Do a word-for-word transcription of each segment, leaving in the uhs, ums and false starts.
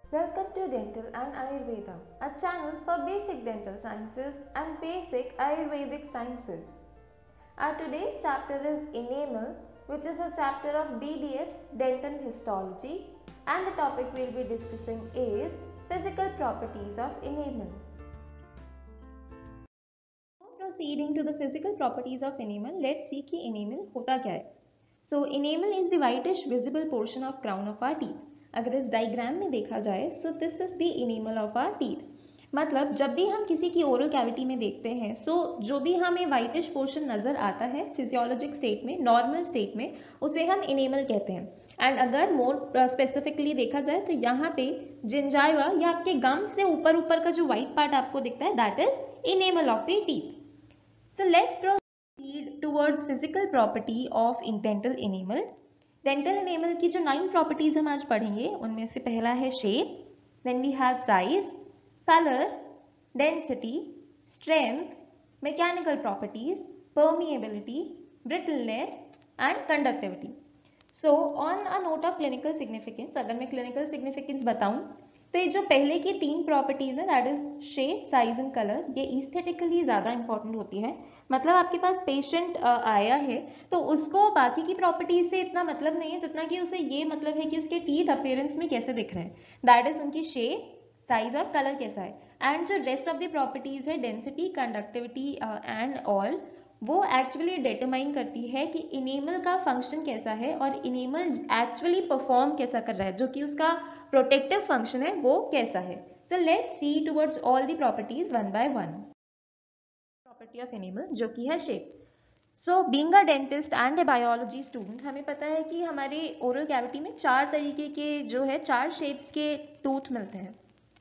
Welcome to Dental and Ayurveda, a channel for basic dental sciences and basic Ayurvedic sciences. Our today's chapter is Enamel, which is a chapter of B D S Dental Histology, and the topic we'll be discussing is physical properties of enamel. Proceeding to the physical properties of enamel, let's see कि enamel होता क्या है. So enamel is the whitish visible portion of crown of our teeth. अगर इस diagram में देखा जाए, so this is the enamel of our teeth. मतलब जब भी हम किसी की ओरल कैविटी में देखते हैं, सो so जो भी हमें व्हाइटिश पोर्शन नजर आता है फिजियोलॉजिक स्टेट में, नॉर्मल स्टेट में, उसे हम इनेमल कहते हैं. एंड अगर मोर स्पेसिफिकली देखा जाए तो यहाँ पे जिंजाइवा या आपके गम्स से ऊपर ऊपर का जो व्हाइट पार्ट आपको दिखता है, that is enamel of the teeth. So let's proceed towards physical property of dental enamel. Dental enamel की जो नाइन प्रॉपर्टीज हम आज पढ़ेंगे, उनमें से पहला है shape, then we have size, color, density, strength, mechanical properties, permeability, brittleness and conductivity. So on a note of clinical significance, अगर मैं clinical significance बताऊं तो ये जो पहले की तीन प्रॉपर्टीज है, that is shape, size and colour, ये एस्थेटिकली ज्यादा इंपॉर्टेंट होती है. मतलब आपके पास पेशेंट आया है तो उसको बाकी की प्रॉपर्टीज से इतना मतलब नहीं है जितना कि उसे ये मतलब है कि उसके टीथ अपीयरेंस में कैसे दिख रहे हैं. दैट इज उनकी शेप, साइज और कलर कैसा है. एंड जो रेस्ट ऑफ द प्रॉपर्टीज है, डेंसिटी, कंडक्टिविटी एंड ऑल, वो एक्चुअली डिटरमाइन करती है कि इनेमल का फंक्शन कैसा है और इनेमल एक्चुअली परफॉर्म कैसा कर रहा है, जो कि उसका प्रोटेक्टिव फंक्शन है वो कैसा है. So let's see towards all the properties one by one. Property of enamel जो कि है shape. So being a dentist and a biology student, हमें पता है कि हमारे ओरल कैविटी में चार तरीके के जो है चार शेप्स के टूथ मिलते हैं.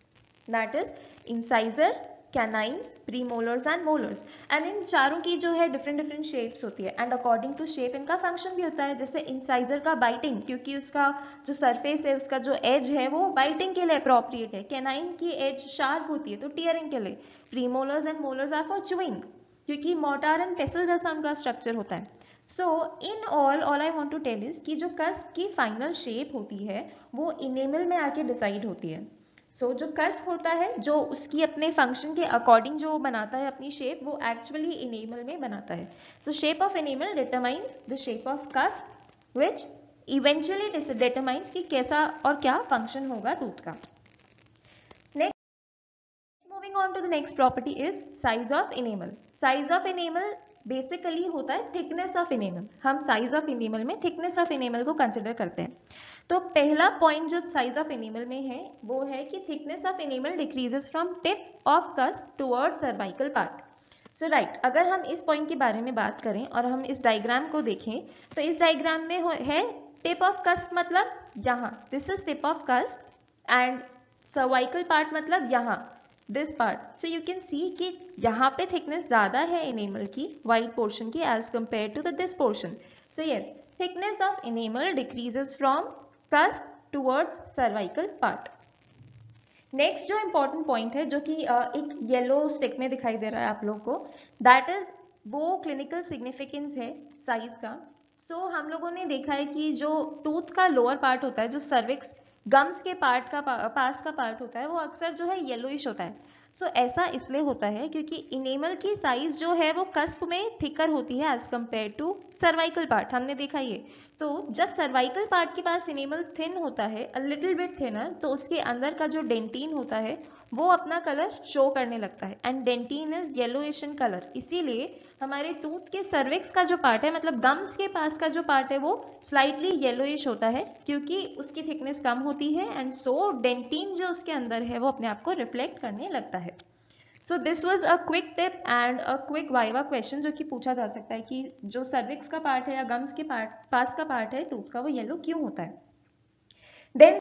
That is incisor, canines, premolars and molars. And इन चारों की जो है different different shapes होती है and according to shape इनका function भी होता है. जैसे incisor का biting, क्योंकि उसका जो surface है, उसका जो edge है वो biting के लिए appropriate है. canine की edge sharp होती है तो tearing के लिए. premolars and molars are for chewing, क्योंकि mortar and pestle जैसा उनका structure होता है. So in all, all I want to tell is कि जो cusp की final shape होती है वो enamel में आके decide होती है. सो so, जो कस्प होता है, जो उसकी अपने फंक्शन के अकॉर्डिंग जो बनाता है अपनी शेप, वो एक्चुअली इनेमल में बनाता है. So shape of enamel determines the shape of cusp which eventually determines कि कैसा और क्या फंक्शन होगा टूथ का. Next, moving on to the next property is size of enamel. Size of enamel basically होता है थिकनेस ऑफ इनेमल. हम size of enamel में थिकनेस ऑफ इनेमल को कंसिडर करते हैं. तो पहला पॉइंट जो साइज ऑफ इनेमल में है वो है कि thickness of enamel decreases from tip of cusp toward cervical part. So right, अगर हम इस पॉइंट के बारे में बात करें और हम इस डायग्राम को देखें तो इस डायग्राम में है टिप ऑफ कस्प मतलब यहाँ, this is tip of cusp, and cervical part मतलब यहाँ, this part. So you can see कि यहाँ पे थिकनेस ज्यादा है इनेमल की, वाइट पोर्शन की, as compare to the this portion. So yes, thickness of enamel decreases from cusp towards cervical part. Next जो इंपॉर्टेंट पॉइंट है, जो कि एक येलो स्टिक में दिखाई दे रहा है आप लोग को, दैट इज वो क्लिनिकल सिग्निफिकेंस है साइज का. सो so, हम लोगों ने देखा है कि जो टूथ का लोअर पार्ट होता है, जो सर्विक्स गम्स के पार्ट का पास का पार्ट होता है, वो अक्सर जो है येलोइश होता है. सो so, ऐसा इसलिए होता है क्योंकि इनेमल की साइज जो है वो कस्प में थिकर होती है as compare to cervical part. हमने देखा ये. तो जब सर्वाइकल पार्ट के पास इनेमल थिन होता है, अ लिटिल बिट थिनर, तो उसके अंदर का जो डेंटिन होता है वो अपना कलर शो करने लगता है, and dentin is yellowish in colour. इसीलिए हमारे टूथ के सर्विक्स का जो पार्ट है, मतलब गम्स के पास का जो पार्ट है, वो स्लाइटली येलोइश होता है क्योंकि उसकी थिकनेस कम होती है, एंड सो डेंटिन जो उसके अंदर है वो अपने आप को रिफ्लेक्ट करने लगता है. So this was a quick tip and a quick viva question जो कि पूछा जा सकता है कि जो सर्विक्स का पार्ट है या गम्स के पार्ट पास का पार्ट है टूथ का, वो येलो क्यों होता है. Then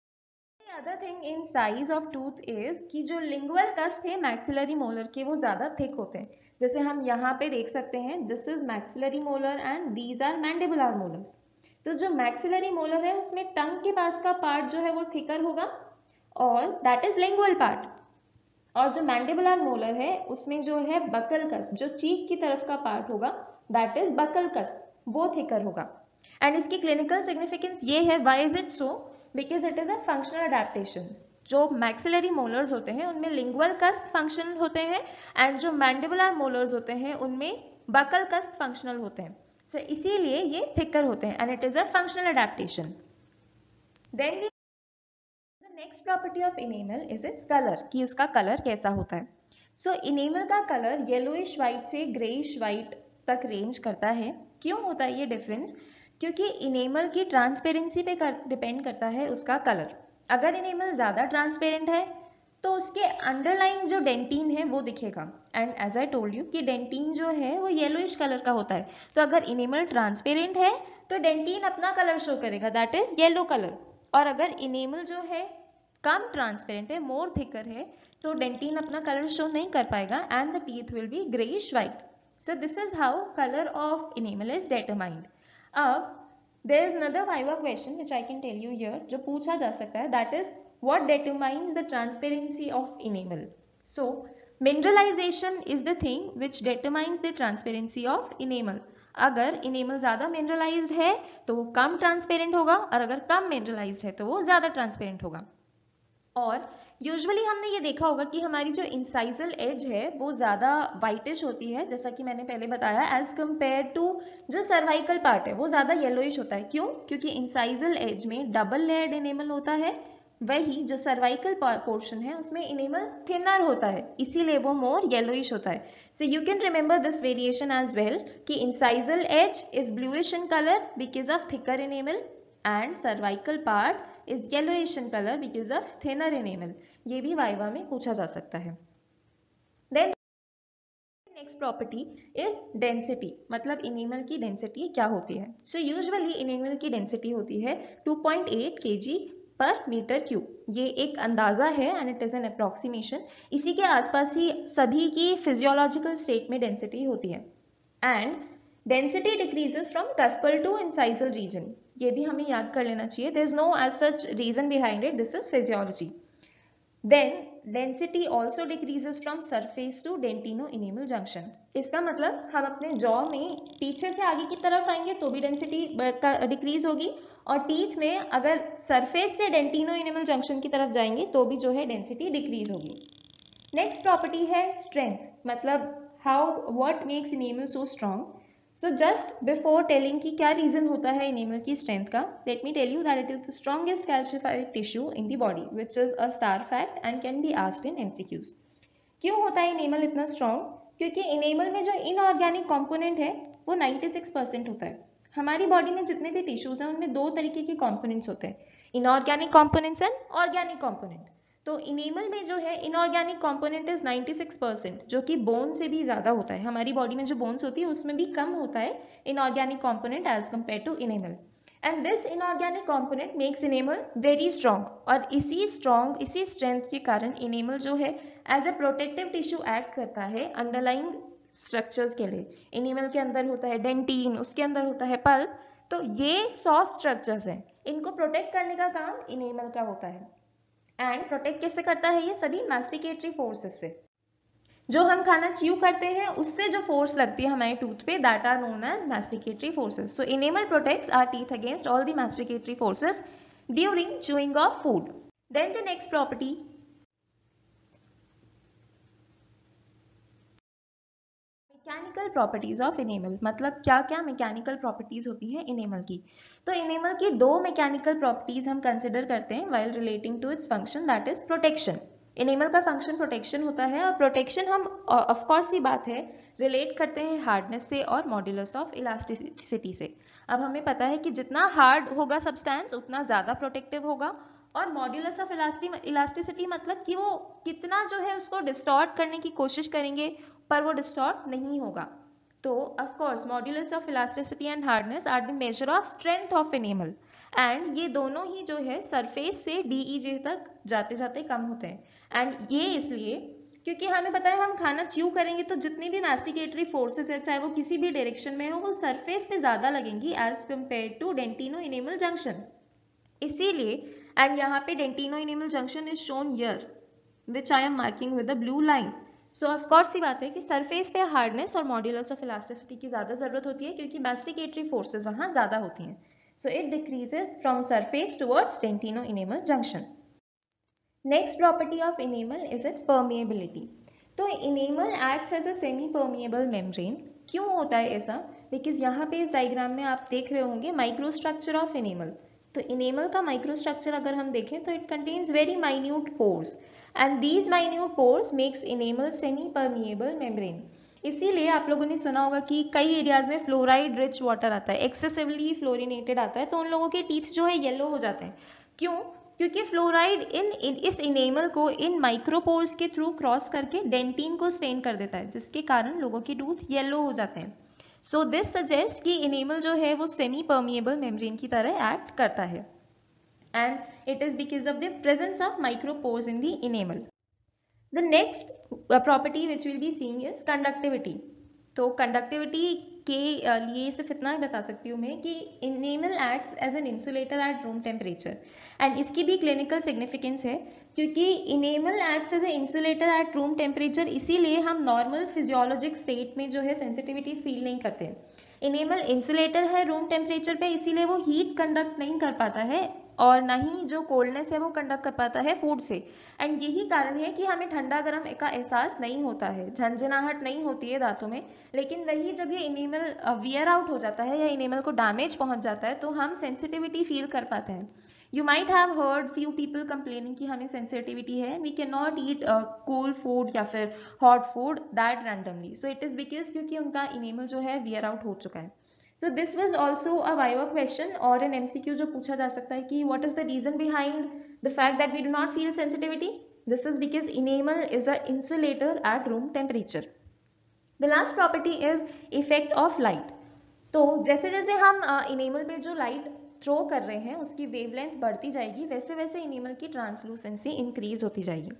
other thing in size of tooth is कि जो लिंगुअल कस्प है मैक्सिलरी मोलर के, वो ज्यादा थिक होते हैं. जैसे हम यहाँ पे देख सकते हैं, this is maxillary molar and these are mandibular molars. तो जो मैक्सिलरी मोलर है उसमें टंग के पास का पार्ट जो है वो थिकर होगा, और दैट इज लिंगुअल पार्ट. और जो मैंडिबुलर मोलर है उसमें जो है बकल कस्प, जो चीक की तरफ का पार्ट होगा, दैट इज बकल कस्प, वो थिकर होगा. एंड इसकी क्लिनिकल सिग्निफिकेंस ये है, why is it so, because it is a functional adaptation. जो मैक्सिलरी मोलर्स होते हैं उनमें लिंगुअल कस्प फंक्शनल होते हैं एंड जो मैंडिबुलर मोलर्स होते हैं उनमें बकल कस्प फंक्शनल होते हैं. सो so, इसीलिए ये थिकर होते हैं and it is a functional adaptation. Then the next property of enamel is its colour, कि उसका कलर कैसा होता है. सो so, इनेमल का कलर येलोइश वाइट से ग्रेइश वाइट तक रेंज करता है. क्यों होता है ये डिफरेंस? क्योंकि इनेमल की ट्रांसपेरेंसी पे कर, डिपेंड करता है उसका कलर. अगर इनेमल ज़्यादा ट्रांसपेरेंट है तो उसके अंडरलाइन जो डेंटीन है वो दिखेगा and as I told you कि डेंटीन जो है वो येलोइश कलर का होता है. तो अगर इनेमल ट्रांसपेरेंट है तो डेंटीन अपना कलर शो करेगा, दैट इज येलो कलर. और अगर इनेमल जो है कम ट्रांसपेरेंट है, मोर थिकर है, तो डेंटीन अपना कलर शो नहीं कर पाएगा and the teeth will be greyish white. So this is how colour of enamel is determined. अब there is another viva question which I can tell you here जो पूछा जा सकता है, that is what determines the transparency of enamel. So mineralization is the thing which determines the transparency of enamel. अगर enamel ज़्यादा mineralized है तो वो कम ट्रांसपेरेंट होगा और अगर कम mineralized है तो वो ज़्यादा ट्रांसपेरेंट होगा. और यूजुअली हमने ये देखा होगा कि हमारी जो इंसाइजल एज है वो ज़्यादा वाइटिश होती है, जैसा कि मैंने पहले बताया, एज कम्पेयर टू जो सर्वाइकल पार्ट है वो ज़्यादा येलोइश होता है. क्यों? क्योंकि इंसाइजल एज में डबल लेयर्ड इनेमल होता है, वही जो सर्वाइकल पोर्शन है उसमें इनेमल थिनर होता है, इसीलिए वो मोर येलोइश होता है. So you can remember this variation as well कि incisal edge is bluish in colour because of thicker enamel and cervical part is yellowish in color because of thinner enamel. ये भी viva में पूछा जा सकता है. Then next property is density, मतलब enamel की density क्या होती है. So usually enamel की density होती है two point eight kilograms पर मीटर क्यूब. ये एक अंदाजा है and it is an approximation. इसी के आसपास ही सभी की physiological state में density होती है. And density decreases from cuspal to incisal region. ये भी हमें याद कर लेना चाहिए. There is no as such reason behind it. This is physiology. Then density also decreases from surface to dentino-enamel junction. इसका मतलब हम अपने जॉ में पीछे से आगे की तरफ आएंगे तो भी डेंसिटी डिक्रीज होगी और टीथ में अगर सरफेस से डेंटिनो-एनेमल जंक्शन की तरफ जाएंगे तो भी जो है डेंसिटी डिक्रीज होगी. नेक्स्ट प्रॉपर्टी है स्ट्रेंथ, मतलब how what makes enamel so strong. So just before telling कि क्या रीजन होता है इनेमल की स्ट्रेंथ का, let me tell you that it is the strongest calcified tissue in the body, which is a star fact and can be asked in M C Qs. क्यों होता है enamel इतना strong? क्योंकि enamel में जो inorganic component है वो ninety-six percent होता है. हमारी बॉडी में जितने भी टिश्यूज हैं उनमें दो तरीके के कंपोनेंट्स होते हैं, inorganic components and organic component. तो इनेमल में जो है inorganic component is ninety-six percent, जो कि बोन से भी ज्यादा होता है. हमारी बॉडी में जो बोन्स होती है उसमें भी कम होता है inorganic component as compare to enamel. And this inorganic component makes enamel very strong. और इसी स्ट्रॉन्ग इसी स्ट्रेंथ के कारण इनेमल जो है as a protective tissue act करता है अंडरलाइंग स्ट्रक्चर्स के लिए. इनेमल के अंदर होता है डेंटिन, उसके अंदर होता है पल्प. तो ये सॉफ्ट स्ट्रक्चर्स हैं, इनको प्रोटेक्ट करने का काम इनेमल का होता है. एंड प्रोटेक्ट कैसे करता है? ये सभी मास्टिकेटरी फोर्सेस से. जो हम खाना च्यू करते हैं उससे जो फोर्स लगती है हमारे टूथ पे, that are known as masticatory forces. So enamel protects our teeth against all the masticatory forces during chewing of food. Then the next property, mechanical properties of enamel, मतलब क्या क्या मैकेनिकल प्रॉपर्टीज होती हैं enamel की. तो enamel की दो mechanical properties हम कंसिडर करते हैं while relating to its function, that is protection. Enamel का फंक्शन प्रोटेक्शन होता है और प्रोटेक्शन हम ऑफ कोर्स ही बात है रिलेट करते हैं हार्डनेस से और मॉड्यूलस ऑफ इलास्टिसिटी से. अब हमें पता है कि जितना हार्ड होगा सब्सटेंस उतना ज्यादा प्रोटेक्टिव होगा, और मॉड्यूलस ऑफ इलास्टिसिटी मतलब कि वो कितना जो है उसको डिस्टॉर्ट करने की कोशिश करेंगे पर वो डिस्टॉर्ट नहीं होगा. तो of course modulus of elasticity and hardness are the measure of strength of enamel. And ये दोनों ही जो है सरफेस से डीईजे तक जाते जाते कम होते हैं. एंड ये इसलिए क्योंकि हमें पता है हम खाना च्यू करेंगे तो जितनी भी मास्टिकेटरी फोर्सेस है चाहे वो किसी भी डायरेक्शन में हो वो सरफेस पे ज्यादा लगेंगी as compare to dentino enamel junction. इसीलिए एंड यहाँ पे dentino enamel junction is shown here which I am marking with the blue line. So of course ही बात है कि सरफेस पे हार्डनेस और मॉड्यूलस ऑफ इलास्टिसिटी की ज्यादा जरूरत होती है क्योंकि मास्टिकेटरी फोर्सेस वहां ज्यादा होती हैं. So it decreases from surface towards dentino-enamel junction. Next property of enamel is its permeability. तो enamel acts as a semi permeable membrane. क्यों होता है ऐसा? बिकॉज यहाँ पे इस डायग्राम में आप देख रहे होंगे माइक्रोस्ट्रक्चर ऑफ इनेमल। तो इनेमल का माइक्रोस्ट्रक्चर अगर हम देखें तो it contains very minute pores and these minute pores makes enamel semi permeable membrane. इसीलिए आप लोगों ने सुना होगा कि कई एरियाज में फ्लोराइड रिच वाटर आता है, एक्सेसिवली फ्लोरिनेटेड आता है, तो उन लोगों के टीथ जो है येलो हो जाते हैं। क्यों? क्योंकि फ्लोराइड इन, इन इस इनेमल को इन माइक्रोपोर्स के थ्रू क्रॉस करके डेंटिन को स्टेन कर देता है, जिसके कारण लोगों के टूथ येलो हो जाते हैं। सो दिस सजेस्ट कि इनेमल जो है वो सेमी परमिएबल मेम्ब्रेन की तरह एक्ट करता है and it is because of the presence of micropores in the enamel. The next uh, property which we'll be seeing is conductivity. तो conductivity के लिए सिर्फ इतना बता सकती हूँ मैं कि enamel acts as an insulator at room temperature and इसकी भी clinical significance है, क्योंकि enamel acts as an insulator at room temperature इसीलिए हम normal physiologic state में जो है sensitivity feel नहीं करते। enamel insulator है room temperature पे, इसीलिए वो heat conduct नहीं कर पाता है और ना ही जो कोल्डनेस है वो कंडक्ट कर पाता है फूड से। एंड यही कारण है कि हमें ठंडा गर्म का एहसास नहीं होता है, झंझनाहट नहीं होती है दांतों में। लेकिन वही जब ये इनेमल वियर आउट हो जाता है या इनेमल को डैमेज पहुंच जाता है तो हम सेंसिटिविटी फील कर पाते हैं। You might have heard few people complaining कि हमें सेंसिटिविटी है, we can not eat cold food या फिर hot food that randomly. So it is because क्योंकि उनका इनेमल जो है वियर आउट हो चुका है। So this was also a viva question और an M C Q जो पूछा जा सकता है कि what is the reason behind the fact that we do not feel sensitivity? This is because enamel is a insulator at room temperature. The last property is effect of light. तो जैसे जैसे हम enamel पे जो light throw कर रहे हैं उसकी वेवलेंथ बढ़ती जाएगी, वैसे वैसे enamel की ट्रांसलूसेंसी इंक्रीज होती जाएगी।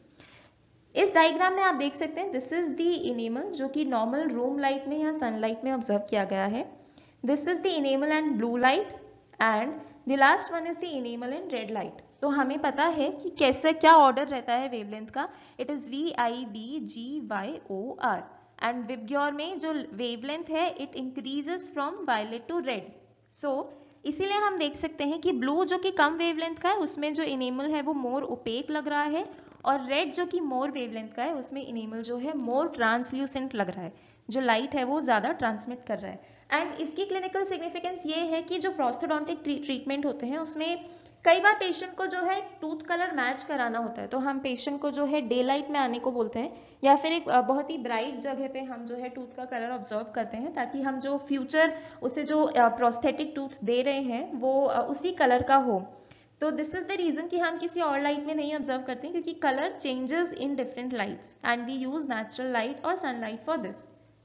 इस डायग्राम में आप देख सकते हैं दिस इज द enamel जो कि नॉर्मल रूम लाइट में या सनलाइट में ऑब्जर्व किया गया है। This is the enamel and blue light and the last one is the enamel and red light. तो हमें पता है कि कैसे क्या ऑर्डर रहता है वेवलेंथ का। It is V I B G Y O R and VIBGYOR में जो वेवलेंथ है it increases from violet to red. So इसीलिए हम देख सकते हैं कि ब्लू जो कि कम वेवलेंथ का है उसमें जो इनेमल है वो मोर ओपेक लग रहा है और रेड जो कि मोर वेवलेंथ का है उसमें इनेमल जो है मोर ट्रांसल्यूसेंट लग रहा है, जो लाइट है वो ज़्यादा ट्रांसमिट कर रहा है। एंड इसकी क्लिनिकल सिग्निफिकेंस ये है कि जो प्रोस्थोडोंटिक ट्रीटमेंट होते हैं उसमें कई बार पेशेंट को जो है टूथ कलर मैच कराना होता है, तो हम पेशेंट को जो है डे लाइट में आने को बोलते हैं या फिर एक बहुत ही ब्राइट जगह पे हम जो है टूथ का कलर ऑब्जर्व करते हैं ताकि हम जो फ्यूचर उसे जो प्रोस्थेटिक टूथ दे रहे हैं वो उसी कलर का हो। तो दिस इज द रीजन कि हम किसी और लाइट में नहीं ऑब्जर्व करते हैं, क्योंकि colour changes in different lights and we use natural light और sunlight for this.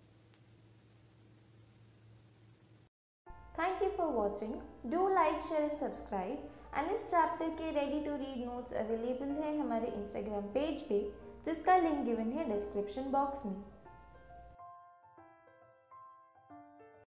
Thank you for watching. Do like, share and subscribe. And इस चैप्टर के ready to read notes available हैं हमारे इंस्टाग्राम पेज पे, जिसका link given है description box में।